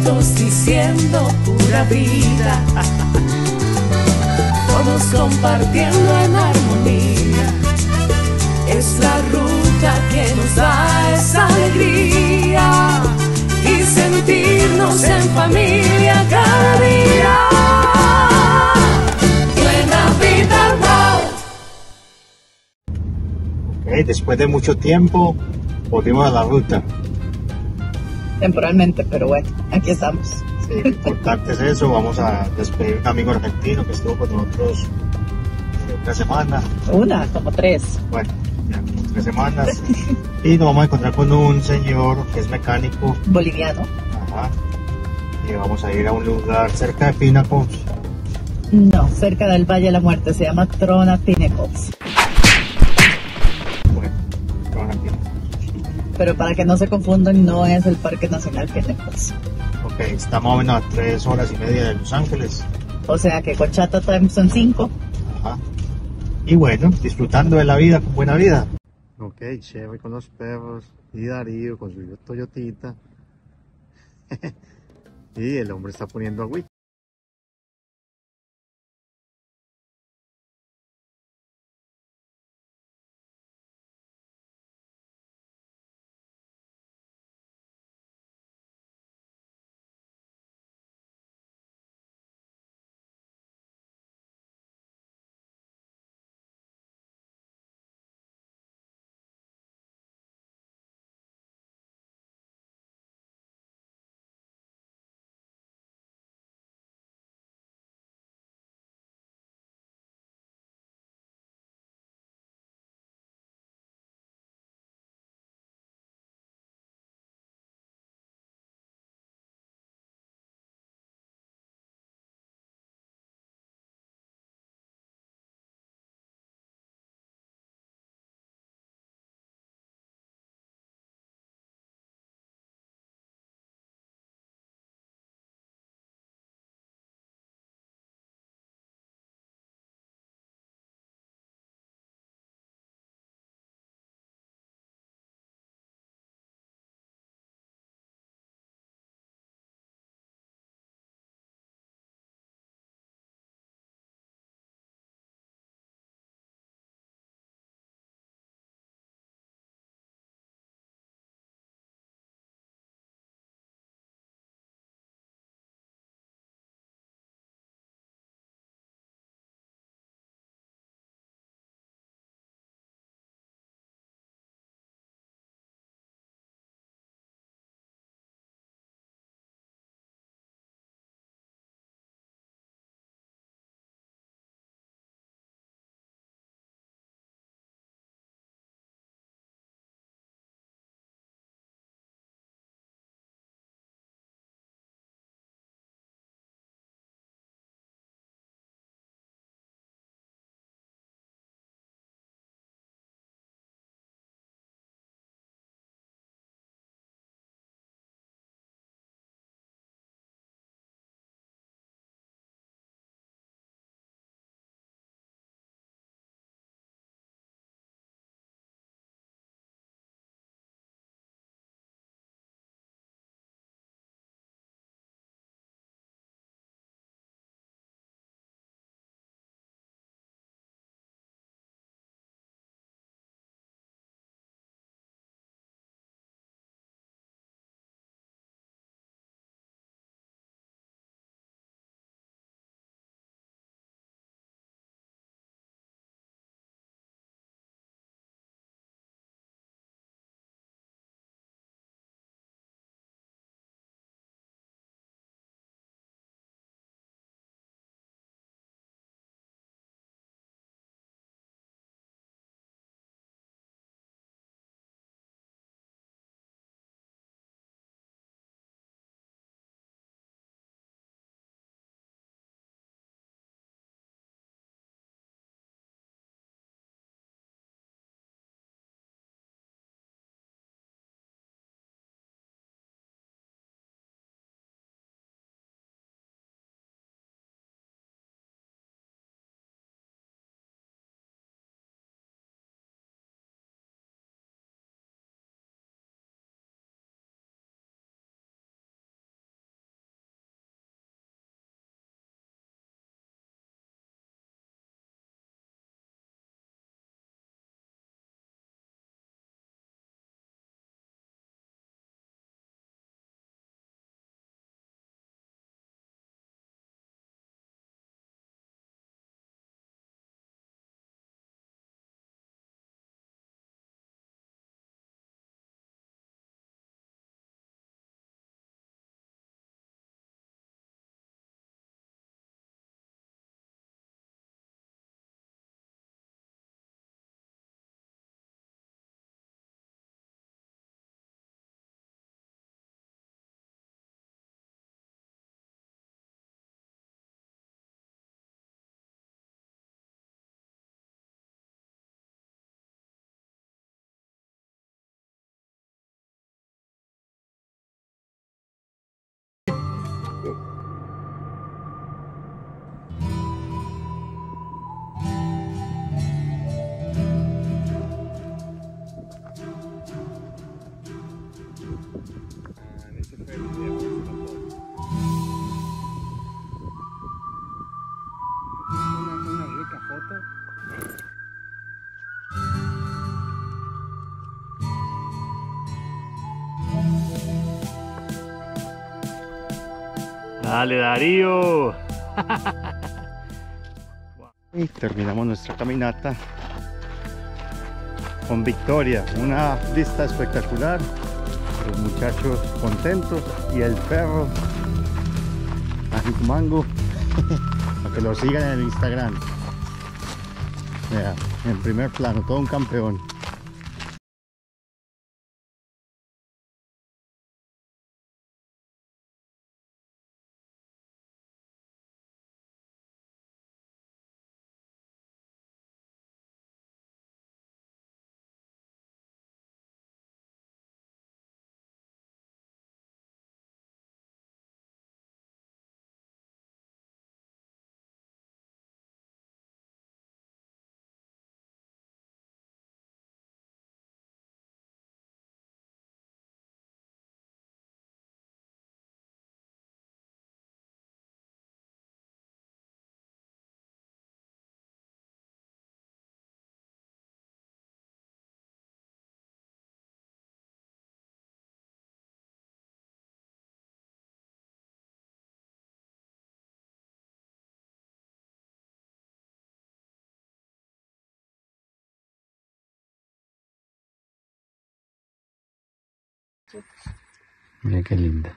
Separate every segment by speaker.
Speaker 1: juntos diciendo pura vida, todos compartiendo en armonía. Es la ruta que nos da esa alegría y sentirnos en familia cada día. Buena Vida Road.
Speaker 2: Ok, después de mucho tiempo volvimos a la ruta.
Speaker 3: Temporalmente, pero bueno, aquí estamos.
Speaker 2: Sí, lo importante es eso. Vamos a despedir a un amigo argentino que estuvo con nosotros una semana.
Speaker 3: Como 3.
Speaker 2: Bueno, ya como 3 semanas. Y nos vamos a encontrar con un señor que es mecánico.
Speaker 3: Boliviano.
Speaker 2: Ajá. Y vamos a ir a un lugar cerca de Pinnacles.
Speaker 3: No, cerca del Valle de la Muerte, se llama Trona Pinnacles.
Speaker 2: Bueno, van aquí.
Speaker 3: Pero para que no se confundan, no es el Parque Nacional Pinnacles.
Speaker 2: Ok, está más o menos a 3 horas y media de Los Ángeles.
Speaker 3: O sea que con Chata Time son 5.
Speaker 2: Ajá. Y bueno, disfrutando de la vida con buena vida. Ok, chévere con los perros. Y Darío con su Toyotita. Y el hombre está poniendo agüita. Dale, Darío. Y terminamos nuestra caminata con victoria. Una vista espectacular. Los muchachos contentos y el perro Mango. Para que lo sigan en el Instagram. Vea, en primer plano, todo un campeón. Mira qué linda.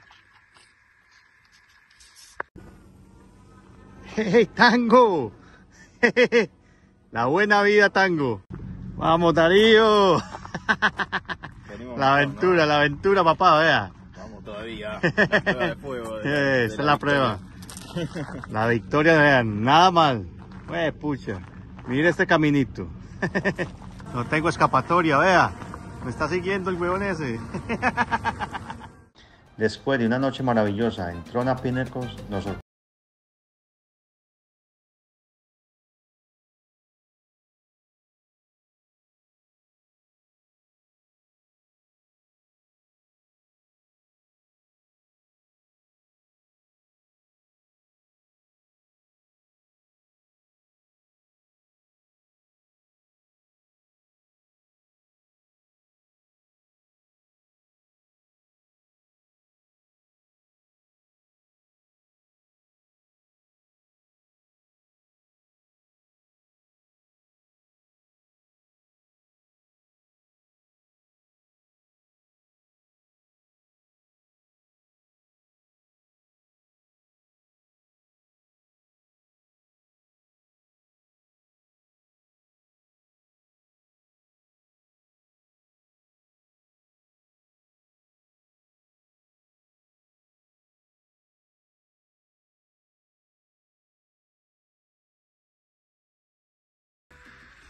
Speaker 2: ¡Hey, Tango! La buena vida, Tango. Vamos, Darío. La aventura, papá, vea.
Speaker 4: Vamos todavía. La prueba de fuego.
Speaker 2: Esa es la prueba. La victoria, vean, nada mal. Pucha, mire este caminito. No tengo escapatoria, vea. Me está siguiendo el huevón ese. Después de una noche maravillosa en Trona Pinnacles, nos